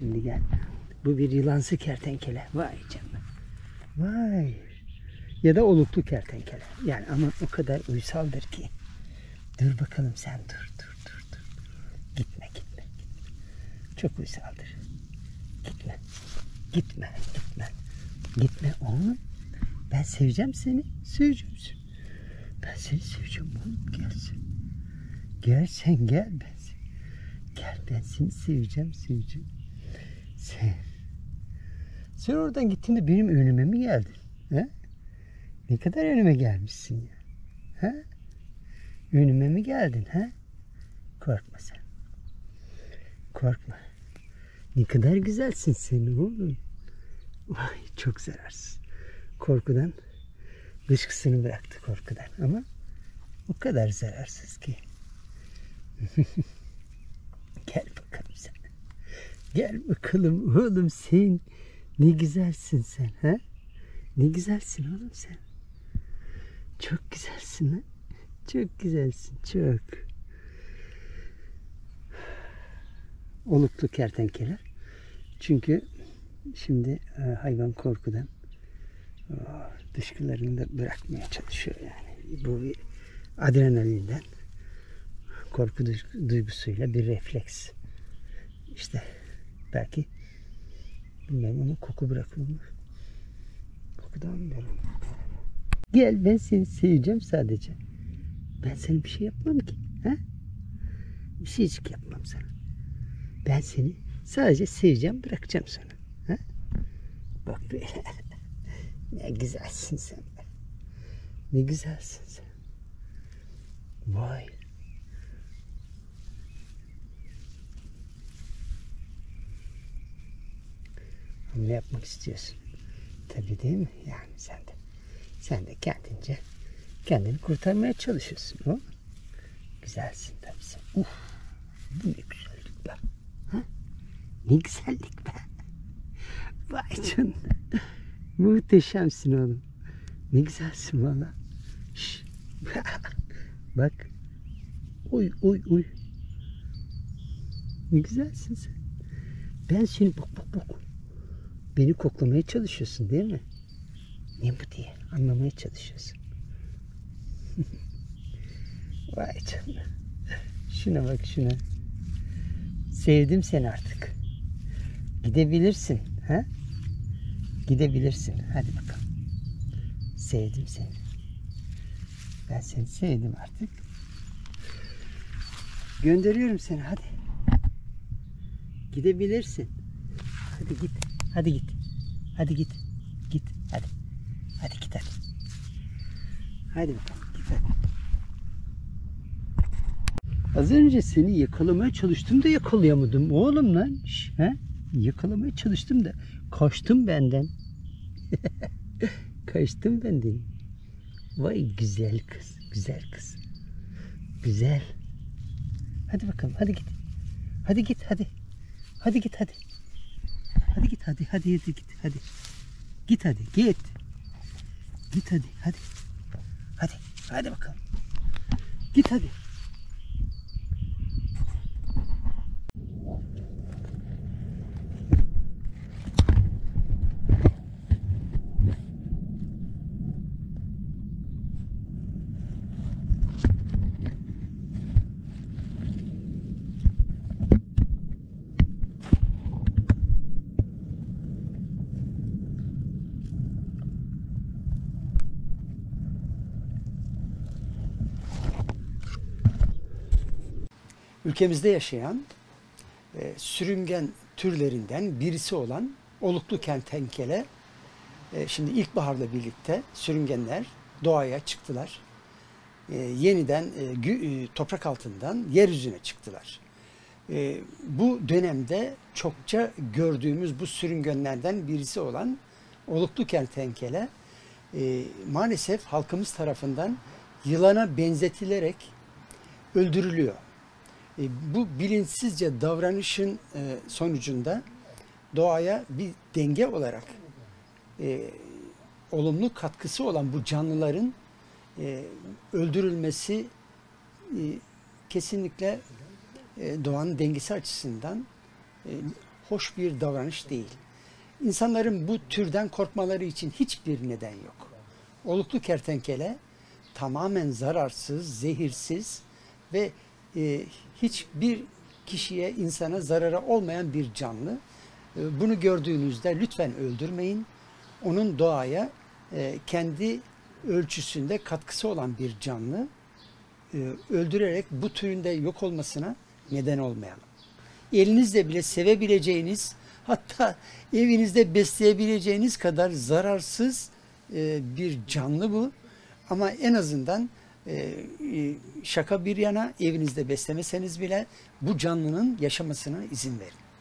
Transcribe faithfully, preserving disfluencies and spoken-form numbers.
Şimdi gel. Bu bir yılansı kertenkele. Vay canına. Vay. Ya da oluklu kertenkele. Yani ama o kadar uysaldır ki. Dur bakalım sen dur dur dur dur. Gitme gitme. Çok uysaldır. Gitme. Gitme gitme. Gitme oğlum. Ben seveceğim seni. Seveceğim seni. Ben seni seveceğim oğlum. Gel sen. Gel sen gel ben seni. Gel ben seni seveceğim seveceğim. Sen. Sen oradan gittiğinde benim önüme mi geldin? He? Ne kadar önüme gelmişsin ya. He? Önüme mi geldin? He? Korkma sen. Korkma. Ne kadar güzelsin sen oğlum. Vay çok zararsız. Korkudan dışkısını bıraktı korkudan ama o kadar zararsız ki. Gel bakalım sen. Gel bakalım oğlum sen. Ne güzelsin sen ha? Ne güzelsin oğlum sen. Çok güzelsin ha? Çok güzelsin çok. Oluklu kertenkele. Çünkü şimdi hayvan korkudan dışkılarını da bırakmaya çalışıyor yani. Bu bir adrenalinden, korku duygusuyla bir refleks. İşte belki bilmem ama koku bırakılır mı? Kokudan bilmiyorum. Gel ben seni seveceğim sadece. Ben sana bir şey yapmam ki. Ha? Bir şeycik yapmam sana. Ben seni sadece seveceğim, bırakacağım sana. Ha? Bak böyle. Ne güzelsin sen. Ne güzelsin sen. Vay. Ne yapmak istiyorsun? Tabii değil mi? Yani sen de. Sen de kendince kendini kurtarmaya çalışıyorsun. O? Güzelsin tabii sen. Uf, bu ne güzellik be. Ha? Ne güzellik be. Vay canına. Muhteşemsin oğlum. Ne güzelsin valla. Bak. Oy oy oy. Ne güzelsin sen. Ben seni bak bak bak. Beni koklamaya çalışıyorsun değil mi? Ne bu diye anlamaya çalışıyorsun. Vay canına. Şuna bak şuna. Sevdim seni artık. Gidebilirsin. Ha? Gidebilirsin. Hadi bakalım. Sevdim seni. Ben seni sevdim artık. Gönderiyorum seni. Hadi. Gidebilirsin. Hadi git. Hadi git. Hadi git. Git. Hadi. Hadi git hadi. Hadi bakalım. Git hadi. Az önce seni yakalamaya çalıştım da yakalayamadım. Oğlum lan. Şş, he? Yakalamaya çalıştım da kaçtım benden. Kaçtım benden. Vay güzel kız. Güzel kız. Güzel. Hadi bakalım. Hadi git. Hadi git hadi. Hadi git hadi. Hadi git hadi. Hadi hadi git. Hadi. Git hadi. Git. Git hadi. Hadi. Hadi. Hadi bakalım. Git hadi. Ülkemizde yaşayan e, sürüngen türlerinden birisi olan oluklu kertenkele e, şimdi ilkbaharla birlikte sürüngenler doğaya çıktılar. E, yeniden e, gü, e, toprak altından yeryüzüne çıktılar. E, bu dönemde çokça gördüğümüz bu sürüngenlerden birisi olan oluklu kertenkele e, maalesef halkımız tarafından yılana benzetilerek öldürülüyor. E, bu bilinçsizce davranışın e, sonucunda doğaya bir denge olarak e, olumlu katkısı olan bu canlıların e, öldürülmesi e, kesinlikle e, doğanın dengesi açısından e, hoş bir davranış değil. İnsanların bu türden korkmaları için hiçbir neden yok. Oluklu kertenkele tamamen zararsız, zehirsiz ve e, hiçbir kişiye, insana zarara olmayan bir canlı. E, bunu gördüğünüzde lütfen öldürmeyin. Onun doğaya e, kendi ölçüsünde katkısı olan bir canlı. E, öldürerek bu türün de yok olmasına neden olmayalım. Elinizle bile sevebileceğiniz, hatta evinizde besleyebileceğiniz kadar zararsız e, bir canlı bu. Ama en azından e, e, şaka bir yana, evinizde beslemeseniz bile bu canlının yaşamasına izin verin.